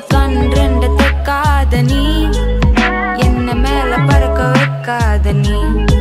கண் ரெண்டு தெக்காத நீ என்ன மேல பறக்க வைக்காத நீ